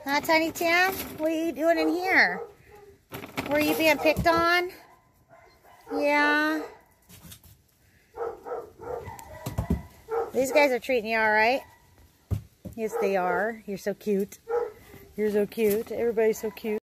Huh, Tiny Tim? What are you doing in here? Were you being picked on? Yeah. These guys are treating you all right. Yes, they are. You're so cute. You're so cute. Everybody's so cute.